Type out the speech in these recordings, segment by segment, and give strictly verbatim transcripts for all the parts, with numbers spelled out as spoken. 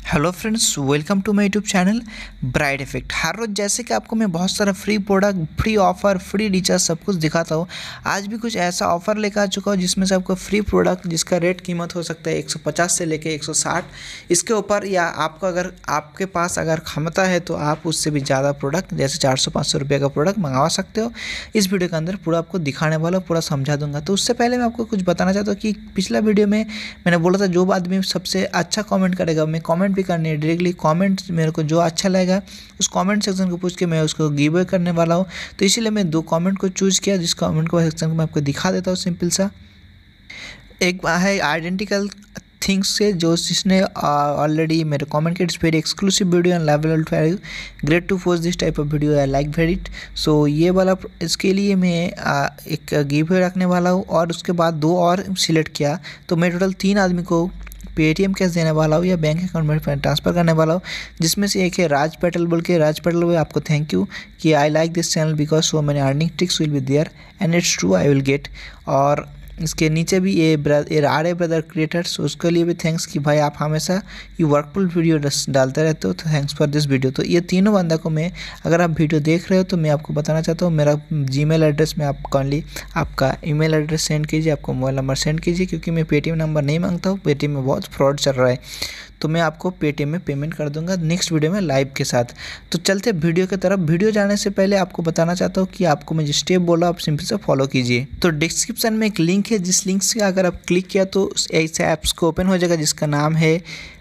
Hello friends, welcome to my YouTube channel bright effect. हर रोज़ जैसे कि आपको मैं बहुत सारा free product, free offer, free recharge सब कुछ दिखाता हूँ। आज भी कुछ ऐसा ऑफर लेकर आ चुका हूँ जिसमें से आपको फ्री प्रोडक्ट जिसका रेट कीमत हो सकता है एक सौ पचास से लेके एक सौ साठ इसके ऊपर, या आपको अगर आपके पास अगर क्षमता है तो आप उससे भी ज़्यादा प्रोडक्ट जैसे चार सौ पाँच सौ रुपये का प्रोडक्ट मंगवा सकते हो। इस वीडियो के अंदर पूरा आपको दिखाने वाला, पूरा समझा दूंगा। तो उससे पहले मैं आपको कुछ बताना चाहता हूँ कि पिछला वीडियो में मैंने बोला था जो आदमी सबसे अच्छा कमेंट करेगा, मैं कमेंट भी करनी है डायरेक्टली कमेंट, मेरे को जो अच्छा लगेगा उस कमेंट सेक्शन को पूछ के मैं उसको गिव अवे करने वाला हूँ। तो इसीलिए मैं दो कमेंट को चूज़ किया, जिस कमेंट को सेक्शन को मैं आपको दिखा देता हूँ। सिंपल सा एक है आइडेंटिकल थिंग्स से, जो जिसने ऑलरेडी मेरे कमेंट के very exclusive video and level five great to post this type of video, I like very it. So ये वाला इसके लिए मैं आ, एक गिव अवे रखने वाला हूँ, और उसके बाद दो और सिलेक्ट किया तो मैं टोटल तीन आदमी को पेटीएम कैश देने वाला हूँ या बैंक अकाउंट में ट्रांसफ़र करने वाला हूँ। जिसमें से एक है राज पटेल बोल के। राज पटेल भाई आपको थैंक यू कि I like this channel because so many earning tricks will be there and it's true I will get. और इसके नीचे भी ये brother are a brother creators, उसके लिए भी थैंक्स कि भाई आप हमेशा ये वर्कफुल वीडियो डालते रहते हो, तो थैंक्स फॉर दिस वीडियो। तो ये तीनों बंदा को मैं, अगर आप वीडियो देख रहे हो तो मैं आपको बताना चाहता हूँ, मेरा जीमेल एड्रेस में आप कॉन्ली आपका ईमेल एड्रेस सेंड कीजिए, आपको मोबाइल नंबर सेंड कीजिए, क्योंकि मैं पेटीएम नंबर नहीं मांगता हूँ। पेटीएम में बहुत फ्रॉड चल रहा है, तो मैं आपको पेटीएम में पेमेंट कर दूंगा नेक्स्ट वीडियो में लाइव के साथ। तो चलते वीडियो की तरफ। वीडियो जाने से पहले आपको बताना चाहता हूँ कि आपको मैं जो स्टेप बोला आप सिंपल से फॉलो कीजिए। तो डिस्क्रिप्शन में एक लिंक है, जिस लिंक से अगर आप क्लिक किया तो ऐसे ऐप्स को ओपन हो जाएगा जिसका नाम है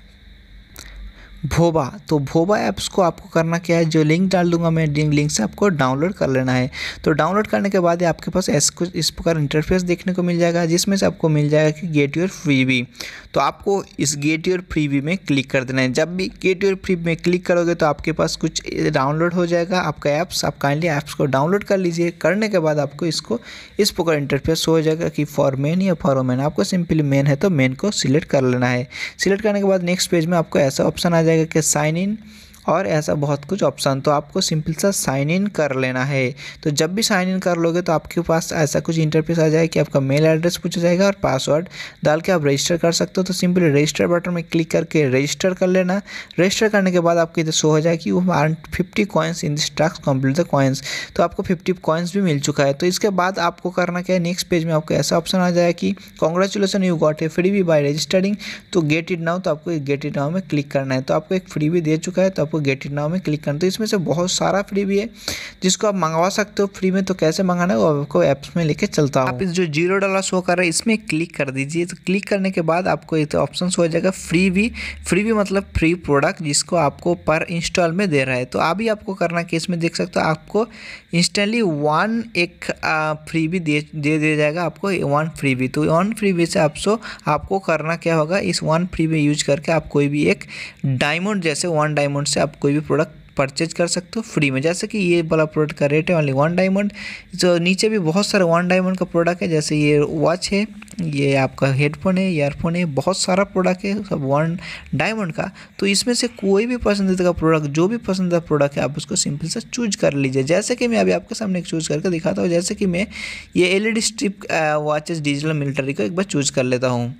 भोवा। तो भोवा ऐप्स को आपको करना क्या है, जो लिंक डाल दूंगा मैं, लिंक से आपको डाउनलोड कर लेना है। तो डाउनलोड करने के बाद आपके पास ऐसे कुछ इस प्रकार इंटरफेस देखने को मिल जाएगा, जिसमें से आपको मिल जाएगा कि गेट योर फ्रीबी। तो आपको इस गेट योर फ्रीबी में क्लिक कर देना है। जब भी गेट योर फ्रीबी में क्लिक करोगे तो आपके पास कुछ डाउनलोड हो जाएगा आपका ऐप्स। आप काइंडली ऐप्स को डाउनलोड कर लीजिए। करने के बाद आपको इसको इस प्रकार इंटरफेस हो जाएगा कि फॉर मेन या फॉर वोमेन। आपको सिंपली मेन है तो मेन को सिलेक्ट कर लेना है। सिलेक्ट करने के बाद नेक्स्ट पेज में आपको ऐसा ऑप्शन आ जाएगा कि साइन इन, और ऐसा बहुत कुछ ऑप्शन। तो आपको सिंपल सा साइन इन कर लेना है। तो जब भी साइन इन कर लोगे तो आपके पास ऐसा कुछ इंटरफेस आ जाएगा कि आपका मेल एड्रेस पूछा जाएगा और पासवर्ड डाल के आप रजिस्टर कर सकते हो। तो सिंपली रजिस्टर बटन में क्लिक करके रजिस्टर कर लेना। रजिस्टर करने के बाद आपको इधर शो हो जाएगा कि वो earn fifty coins in this task complete the coins. तो आपको फिफ्टी कॉइन्स भी मिल चुका है। तो इसके बाद आपको करना क्या है, नेक्स्ट पेज में आपको ऐसा ऑप्शन आ जाएगा कि congratulations you got a freebie by registering तो गेट इट नाउ। तो आपको गेट इट नाउ में क्लिक करना है। तो आपको एक फ्री बी दे चुका है, तो आपको गेट इट नाउ में क्लिक करना। तो इसमें से बहुत सारा फ्री भी है जिसको आप मंगवा सकते हो फ्री में। तो कैसे मंगाना है वो आपको ऐप्स में लेके चलता हूँ। आप इस जो जीरो डॉलर शो कर रहा है इसमें क्लिक कर दीजिए। तो क्लिक करने के बाद आपको ये तो ऑप्शन हो जाएगा फ्री भी। फ्री भी मतलब फ्री प्रोडक्ट जिसको आपको पर इंस्टॉल में दे रहा है। तो अभी आपको करना कि इसमें देख सकते हो आपको इंस्टेंटली वन एक फ्री भी दे दे दिया जाएगा आपको वन फ्री भी। तो वन फ्री भी से आपको आपको करना क्या होगा, इस वन फ्री भी यूज करके आप कोई भी एक डायमंड, जैसे वन डायमंड से आप कोई भी प्रोडक्ट परचेज कर सकते हो फ्री में। जैसे कि ये वाला प्रोडक्ट का रेट है ओनली वन डायमंड। तो नीचे भी बहुत सारे वन डायमंड का प्रोडक्ट है, जैसे ये वॉच है, ये आपका हेडफोन है, ईयरफोन है, बहुत सारा प्रोडक्ट है सब वन डायमंड का। तो इसमें से कोई भी पसंदीदा का प्रोडक्ट, जो भी पसंदीदा प्रोडक्ट है आप उसको सिंपल से चूज कर लीजिए। जैसे कि मैं अभी आपके सामने एक चूज़ करके दिखाता हूँ। जैसे कि मैं ये L E D strip watches digital military को एक बार चूज़ कर लेता हूँ।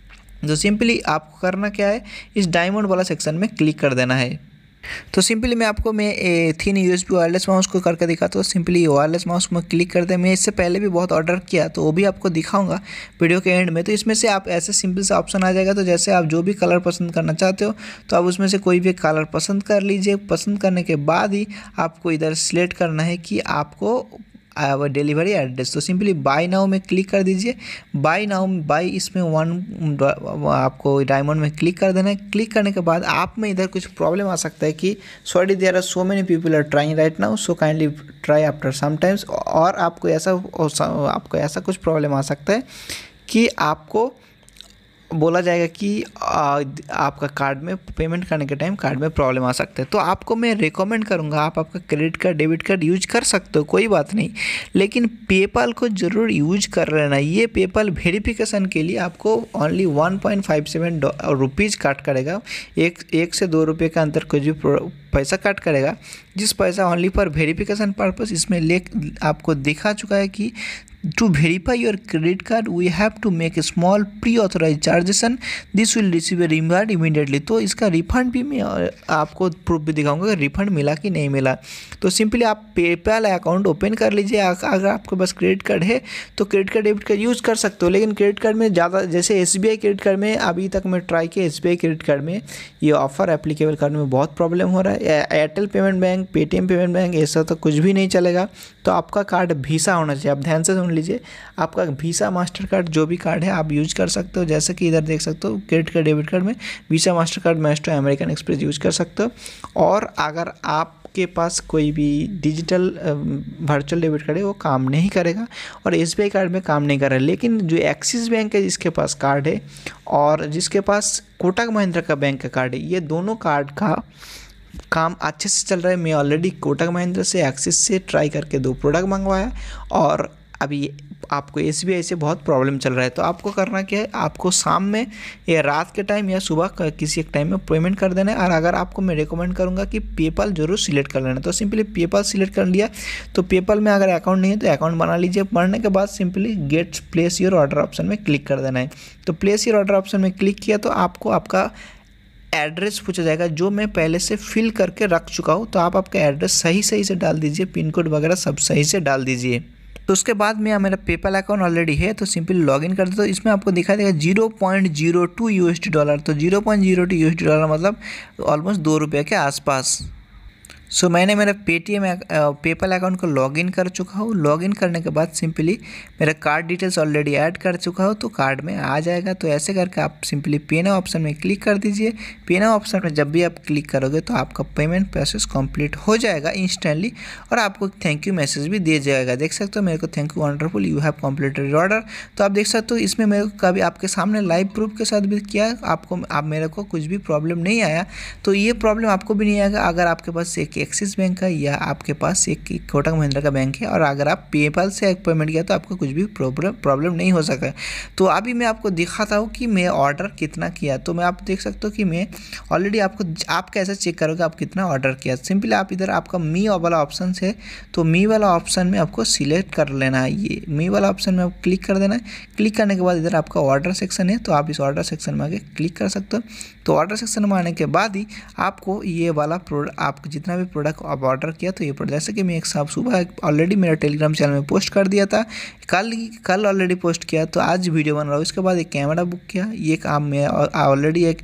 तो सिंपली आपको करना क्या है, इस डायमंड वाला सेक्शन में क्लिक कर देना है। तो सिंपली मैं आपको मैं a thin USB wireless mouse को करके दिखाता हूँ। सिंपली वायरलेस माउस में क्लिक करते हैं। मैं इससे पहले भी बहुत ऑर्डर किया तो वो भी आपको दिखाऊंगा वीडियो के एंड में। तो इसमें से आप ऐसे सिंपल सा ऑप्शन आ जाएगा। तो जैसे आप जो भी कलर पसंद करना चाहते हो तो आप उसमें से कोई भी कलर पसंद कर लीजिए। पसंद करने के बाद ही आपको इधर सिलेक्ट करना है कि आपको डिलीवरी एड्रेस। तो सिंपली बाय नाउ में क्लिक कर दीजिए। बाय नाउ बाय इसमें वन आपको डायमंड में क्लिक कर देना है। क्लिक करने के बाद आप में इधर कुछ प्रॉब्लम आ सकता है कि sorry there are so many people are trying right now so kindly try after some times. और आपको ऐसा आपको ऐसा कुछ प्रॉब्लम आ सकता है कि आपको बोला जाएगा कि आ, आपका कार्ड में पेमेंट करने के टाइम कार्ड में प्रॉब्लम आ सकता है। तो आपको मैं रिकमेंड करूंगा आप आपका credit card, debit card use कर सकते हो, कोई बात नहीं, लेकिन पेपाल को ज़रूर यूज कर लेना। ये पेपाल वेरिफिकेशन के लिए आपको only one point five seven rupees काट करेगा। एक एक से दो रुपये का अंतर कुछ भी पैसा काट करेगा, जिस पैसा ओनली फॉर वेरिफिकेशन पर्पस इसमें ले आपको दिखा चुका है कि To verify your credit card, we have to make a small pre-authorized transaction. This will receive a reward immediately. तो इसका रिफंड भी मैं आपको प्रूफ भी दिखाऊंगा कि रिफंड मिला कि नहीं मिला। तो सिंपली आप पेपैल अकाउंट ओपन कर लीजिए। अगर आपके पास क्रेडिट कार्ड है तो credit card debit card use कर सकते हो, लेकिन क्रेडिट कार्ड में ज़्यादा, जैसे S B I credit card में अभी तक मैं ट्राई किया, S B I credit card में ये ऑफर एप्लीकेबल कार्ड में बहुत प्रॉब्लम हो रहा है। Airtel payment bank, Paytm payment bank, ऐसा तो कुछ भी नहीं चलेगा। तो आपका कार्ड वीसा होना चाहिए। आप ध्यान से सुन लीजिए, आपका वीसा मास्टर कार्ड जो भी कार्ड है आप यूज कर सकते हो। जैसे कि इधर देख सकते हो क्रेडिट कार्ड डेबिट कार्ड में Visa Master card, Maestro, American Express use कर सकते हो। और अगर आपके पास कोई भी डिजिटल वर्चुअल डेबिट कार्ड है वो काम नहीं करेगा और एस बी आई कार्ड में काम नहीं कर रहा है। लेकिन जो एक्सिस बैंक है जिसके पास कार्ड है और जिसके पास कोटक महिंद्रा का बैंक का कार्ड है, ये दोनों कार्ड का काम अच्छे से चल रहा है। मैं ऑलरेडी कोटक महिंद्रा से, एक्सिस से ट्राई करके दो प्रोडक्ट मंगवाया और अभी आपको एस बी आई से बहुत प्रॉब्लम चल रहा है। तो आपको करना क्या है, आपको शाम में या रात के टाइम या सुबह किसी एक टाइम में पेमेंट कर देना है। और अगर आपको मैं रिकमेंड करूंगा कि पेपल जरूर सिलेक्ट कर लेना। तो सिंपली पेपल सिलेक्ट कर लिया तो पेपल में अगर अकाउंट नहीं है तो अकाउंट बना लीजिए। बनने के बाद simply get place your order option में क्लिक कर देना है। तो प्लेस योर ऑर्डर ऑप्शन में क्लिक किया तो आपको आपका एड्रेस पूछा जाएगा जो मैं पहले से फिल करके रख चुका हूँ। तो आप आपका एड्रेस सही सही से डाल दीजिए, पिन कोड वगैरह सब सही से डाल दीजिए। तो उसके बाद में मेरा पेपल अकाउंट ऑलरेडी है तो सिंपली लॉगिन कर देता हूँ। इसमें आपको दिखाई देगा zero point zero two U S D dollar. तो zero point zero two U S D dollar मतलब ऑलमोस्ट दो रुपये के आसपास। सो so, मैंने मेरा पेटीएम पेपल अकाउंट को लॉगिन कर चुका हूँ। लॉगिन करने के बाद सिंपली मेरा कार्ड डिटेल्स ऑलरेडी ऐड कर चुका हूँ तो कार्ड में आ जाएगा। तो ऐसे करके आप सिंपली पे नाउ ऑप्शन में क्लिक कर दीजिए। पे नाउ ऑप्शन में जब भी आप क्लिक करोगे तो आपका पेमेंट प्रोसेस कंप्लीट हो जाएगा इंस्टेंटली और आपको थैंक यू मैसेज भी दिया जाएगा। देख सकते हो मेरे को, thank you wonderful, you have completed your order. तो आप देख सकते हो इसमें मेरे को कभी आपके सामने लाइव प्रूफ के साथ भी किया, आपको आप मेरे को कुछ भी प्रॉब्लम नहीं आया। तो ये प्रॉब्लम आपको भी नहीं आएगा अगर आपके पास एक एक्सिस बैंक का या आपके पास एक कोटक महिंद्रा का बैंक है और अगर आप पेपल से एक पेमेंट किया तो आपको कुछ भी प्रॉब्लम प्रॉब्लम नहीं हो सका। तो अभी मैं आपको दिखाता हूँ कि मैं ऑर्डर कितना किया। तो मैं आप देख सकते हो कि मैं ऑलरेडी आपको, आप कैसे चेक करोगे आप कितना ऑर्डर किया। सिंपली आप इधर आपका मी वाला ऑप्शन है तो मी वाला ऑप्शन में आपको सिलेक्ट कर लेना है। ये मी वाला ऑप्शन में आपको क्लिक कर देना है। क्लिक करने के बाद इधर आपका ऑर्डर सेक्शन है तो आप इस ऑर्डर सेक्शन में आगे क्लिक कर सकते हो। तो ऑर्डर सेक्शन में आने के बाद ही आपको ये वाला प्रोडक्ट, आपको जितना भी प्रोडक्ट आप ऑर्डर किया तो ये प्रोडक्ट, जैसे कि मैं एक साहब सुबह ऑलरेडी मेरा टेलीग्राम चैनल में पोस्ट कर दिया था, कल कल ऑलरेडी पोस्ट किया तो आज वीडियो बन रहा हूँ। इसके बाद एक कैमरा बुक किया, ये काम मैं ऑलरेडी एक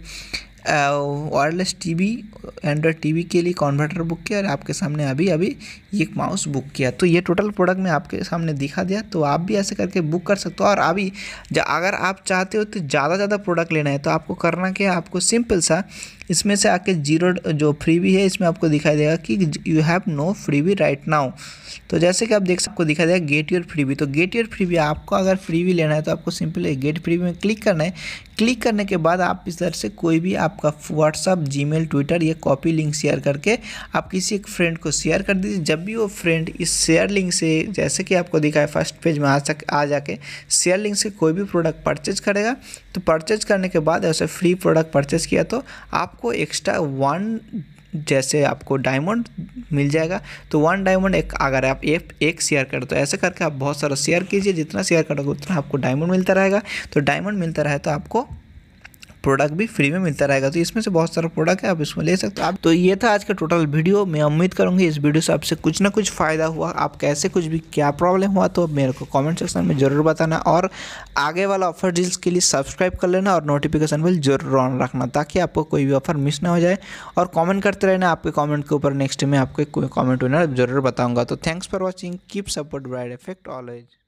वायरलेस टीवी, एंड्रॉयड टीवी के लिए कन्वर्टर बुक किया और आपके सामने अभी अभी एक माउस बुक किया। तो ये टोटल प्रोडक्ट मैं आपके सामने दिखा दिया। तो आप भी ऐसे करके बुक कर सकते हो। और अभी अगर आप चाहते हो तो ज़्यादा ज़्यादा प्रोडक्ट लेना है तो आपको करना क्या है, आपको सिंपल सा इसमें से आके जीरो जो फ्रीबी है इसमें आपको दिखाई देगा कि you have no freebie right now. तो जैसे कि आप देख सकते आपको दिखाई देगा गेट योर फ्रीबी। तो गेट योर फ्रीबी, आपको अगर फ्रीबी लेना है तो आपको सिंपल गेट फ्रीबी में क्लिक करना है। क्लिक करने के बाद आप इस तरह से कोई भी आपका व्हाट्सअप, जीमेल, ट्विटर ये कॉपी लिंक शेयर करके आप किसी एक फ्रेंड को शेयर कर दीजिए। जब भी वो फ्रेंड इस शेयर लिंक से, जैसे कि आपको दिखा है फर्स्ट पेज में आ सक आ जाके शेयर लिंक से कोई भी प्रोडक्ट परचेज करेगा तो परचेज करने के बाद ऐसे फ्री प्रोडक्ट परचेज किया तो आपको एक्स्ट्रा वन, जैसे आपको डायमंड मिल जाएगा। तो वन डायमंड एक अगर आप एक एक शेयर करें तो ऐसे करके आप बहुत सारा शेयर कीजिए, जितना शेयर करोगे उतना आपको डायमंड मिलता रहेगा। तो डायमंड मिलता रहे तो आपको प्रोडक्ट भी फ्री में मिलता रहेगा। तो इसमें से बहुत सारा प्रोडक्ट है, आप इसमें ले सकते हो आप। तो ये था आज का टोटल वीडियो। मैं उम्मीद करूँगी इस वीडियो से आपसे कुछ ना कुछ फ़ायदा हुआ। आप कैसे कुछ भी क्या प्रॉब्लम हुआ तो मेरे को कमेंट सेक्शन में ज़रूर बताना और आगे वाला ऑफर डील्स के लिए सब्सक्राइब कर लेना और नोटिफिकेशन बिल जरूर ऑन रखना ताकि आपको कोई भी ऑफर मिस ना हो जाए। और कॉमेंट करते रहना, आपके कॉमेंट के ऊपर नेक्स्ट में आपको कोई कॉमेंट विनर जरूर बताऊँगा। तो thanks for watching, keep support bright effect always.